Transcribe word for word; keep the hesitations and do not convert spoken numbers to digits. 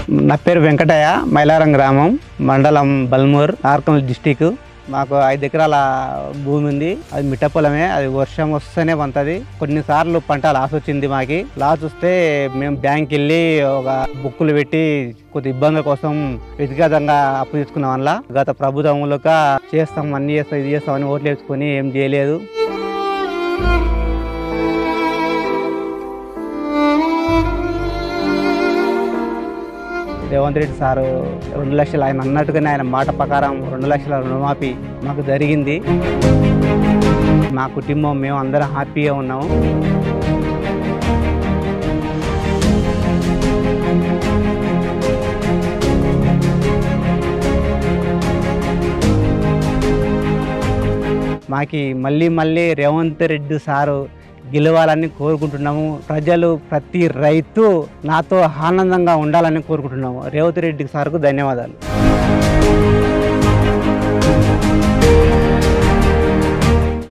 నా పేరు వెంకటయ్య, మైలారం గ్రామం, మండలం బల్మూర్, నార్కల్ డిస్టిక్. మాకు ఐదు ఎకరాల భూమి ఉంది. అది మిట్ట పొలమే. అది వర్షం వస్తేనే పంతది. కొన్నిసార్లు పంట లాస్ వచ్చింది. మాకి లాస్ వస్తే మేము బ్యాంక్ వెళ్ళి ఒక బుక్కులు పెట్టి కొద్ది ఇబ్బందుల కోసం వ్యక్తిగతంగా అప్పు తీసుకున్నాం. వల్ల గత ప్రభుత్వంలో చేస్తాం, అన్ని చేస్తాం, ఇది చేస్తాం అని ఓట్లు వేసుకొని ఏం చేయలేదు. రేవంత్ రెడ్డి సారు రెండు లక్షలు ఆయన అన్నట్టుగానే ఆయన మాట ప్రకారం రెండు లక్షల రుణమాఫీ మాకు జరిగింది. మా కుటుంబం మేము అందరం హ్యాపీగా ఉన్నాము. మాకి మళ్ళీ మళ్ళీ రేవంత్ రెడ్డి సారు గెలవాలని కోరుకుంటున్నాము. ప్రజలు ప్రతి రైతు నాతో ఆనందంగా ఉండాలని కోరుకుంటున్నాము. రేవంత్ రెడ్డి సార్కు ధన్యవాదాలు.